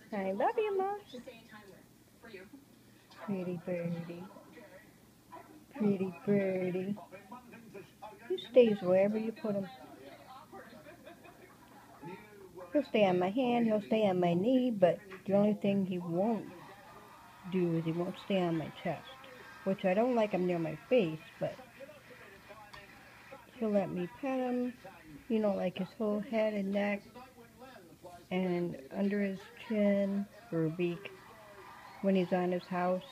I love you, Moss. Pretty birdie. Pretty birdie. He stays wherever you put him. He'll stay on my hand, he'll stay on my knee, but the only thing he won't do is he won't stay on my chest. Which I don't like him near my face, but he'll let me pet him, like his whole head and neck, and under his chin or beak when he's on his house.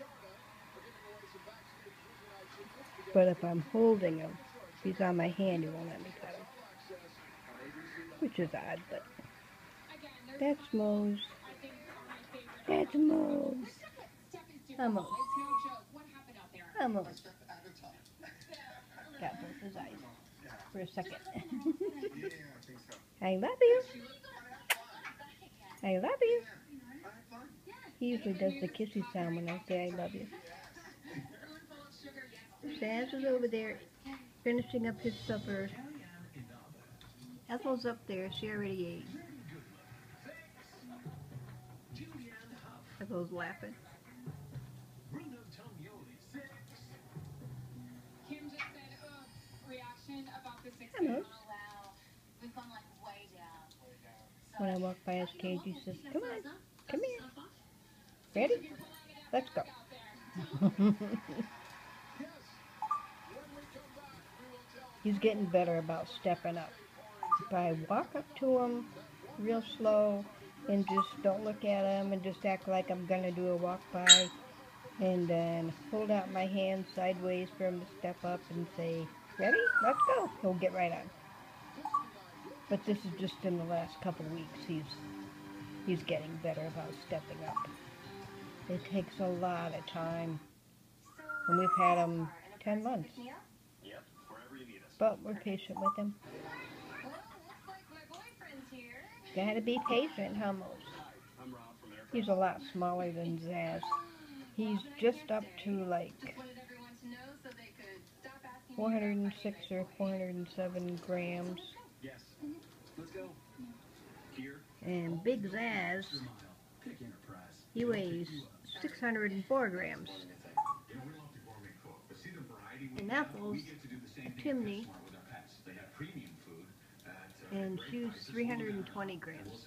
But if I'm holding him, if he's on my hand, he won't let me pet him. Which is odd, but that's Mose. That's Mose. I'm Mose. I'm Mose. Got both his eyes for a second. I love you. I love you. He usually does the kissy sound when I say I love you. Saz is over there finishing up his supper. Ethel's up there. She already ate. Ethel's laughing. Hello. When I walk by his cage, he says, "Come on, come here. Ready? Let's go." He's getting better about stepping up. If I walk up to him real slow and just don't look at him and just act like I'm going to do a walk by and then hold out my hand sideways for him to step up and say, "Ready? Let's go." He'll get right on. But this is just in the last couple weeks. He's getting better about stepping up. It takes a lot of time. And we've had him 10 months. But we're patient with him. Gotta be patient, huh, Mose? He's a lot smaller than Zaz. He's just up to like 406 or 407 grams. And Big Zaz, he weighs 604 grams. And Ethel's a Timney, and she's 320 grams.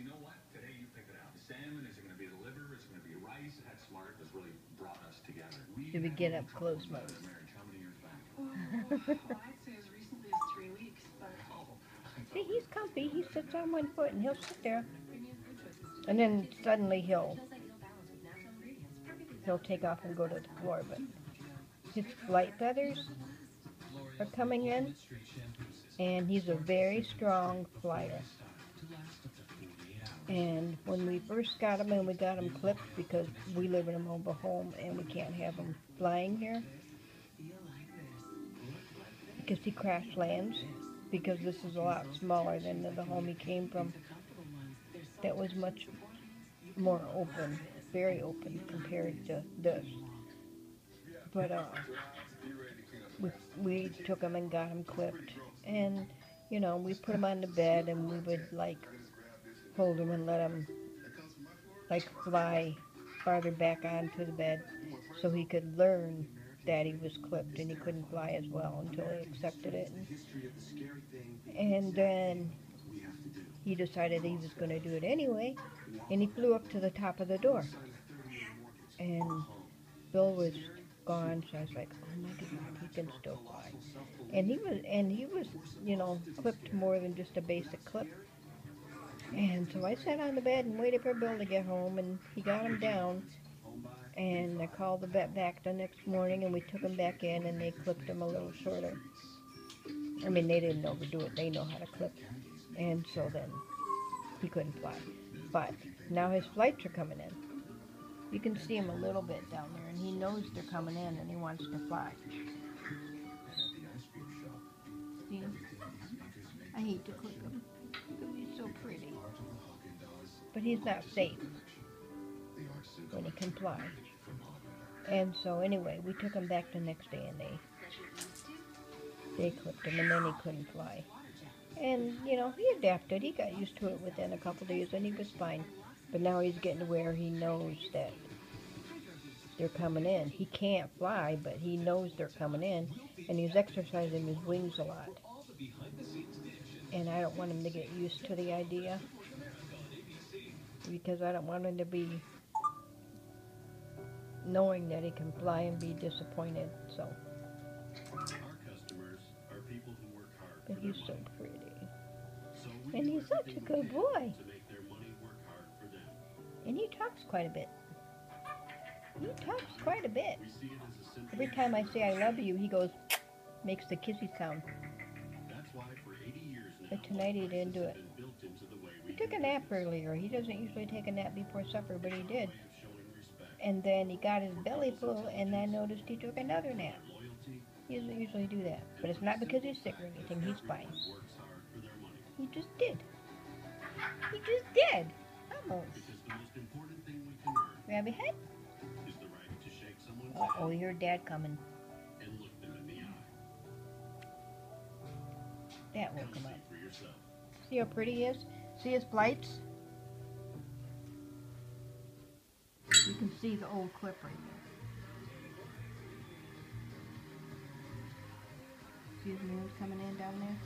Did we get up close, Mose? See, he's comfy. He sits on one foot and he'll sit there. And then suddenly he'll take off and go to the floor. But his flight feathers are coming in. And he's a very strong flyer. And when we first got him and we got him clipped because we live in a mobile home and we can't have him flying here because he crash lands, because this is a lot smaller than the home he came from. That was much more open, very open compared to this. But we took him and got him clipped, and we put him on the bed and we would hold him and let him fly farther back onto the bed so he could learn that he was clipped and he couldn't fly as well until he accepted it. And then he decided he was going to do it anyway, and he flew up to the top of the door. And Bill was gone, so I was like, "Oh my God, he can still fly." And he was, clipped more than just a basic clip. And so I sat on the bed and waited for Bill to get home, and he got him down. And I called the vet back the next morning, and we took him back in, and they clipped him a little shorter. I mean, they didn't overdo it. They know how to clip. And so then he couldn't fly. But now his flights are coming in. You can see him a little bit down there, and he knows they're coming in, and he wants to fly. See? I hate to clip him. He's so pretty. But he's not safe when he can fly. And so anyway, we took him back the next day, and they clipped him, and then he couldn't fly. And, he adapted. He got used to it within a couple days, and he was fine. But now he's getting to where he knows that they're coming in. He can't fly, but he knows they're coming in, and he's exercising his wings a lot. And I don't want him to get used to the idea, because I don't want him to be knowing that he can fly and be disappointed. So, but he's so pretty, and he's such a good boy, and he talks quite a bit. He talks quite a bit. Every time I say I love you, he goes, makes the kissy sound. But tonight he didn't do it. He took a nap earlier. He doesn't usually take a nap before supper, but he did. And then he got his belly full, and I noticed he took another nap. He doesn't usually do that. But it's not because he's sick or anything. He's fine. He just did. He just did. Almost. Grab your head. Uh-oh, you heard Dad coming. That woke him up. See how pretty he is? See his flights? You can see the old clip right there. See his nose coming in down there?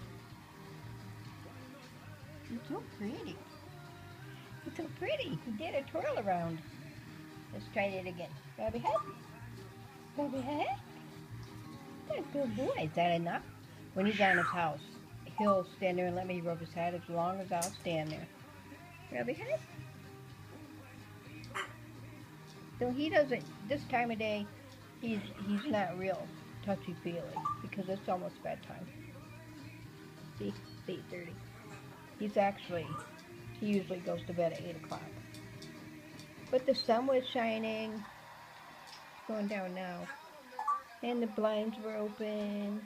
He's so pretty. He's so pretty. He did a twirl around. Let's try it again. Grab your head. Grab your head. That's a good boy. Is that enough? When he's at his house, he'll stand there and let me rub his head as long as I'll stand there. Grab your head. So he doesn't, this time of day, he's not real touchy-feely because it's almost bedtime. See, it's 8:30. He usually goes to bed at 8 o'clock. But the sun was shining. It's going down now. And the blinds were open.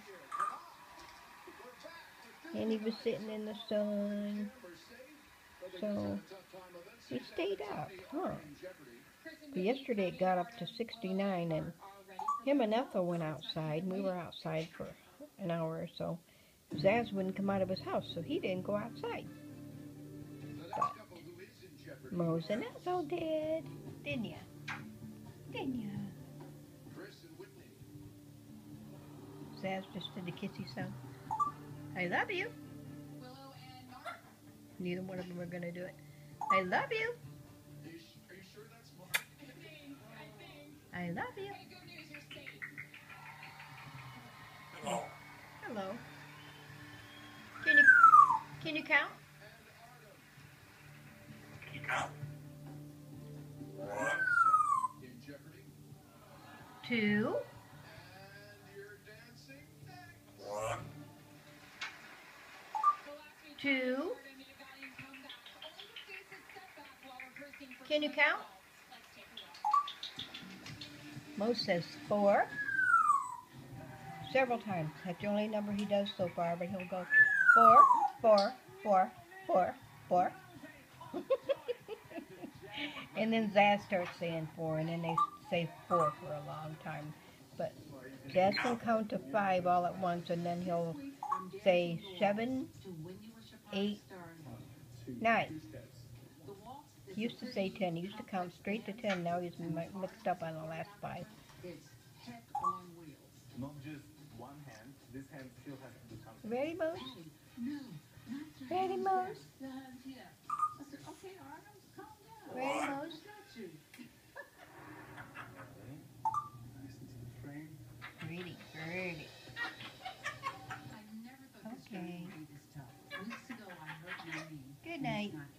And he was sitting in the sun. So he stayed up, huh? But yesterday it got up to 69, and him and Ethel went outside. We were outside for an hour or so. Zaz wouldn't come out of his house, so he didn't go outside. But Mose and Ethel did. Didn't ya? Didn't ya? Zaz just did the kissy sound. I love you. Neither one of them are going to do it. I love you. I love you. Hello. Hello. Can you count? Can you count? 2. 1. 2. Can you count? Mose says 4. Several times. That's the only number he does so far, but he'll go 4, 4, 4, 4, 4. And then Zaz starts saying 4, and then they say 4 for a long time. But Zaz can count to 5 all at once, and then he'll say 7, 8, 9. He used to say 10. He used to count straight to 10. Now he's mixed up on the last 5. Not just one hand. This hand still has to do something. Ready, Mose? Ready, Mose? Ready, Mose? Pretty, pretty. Okay. Good night.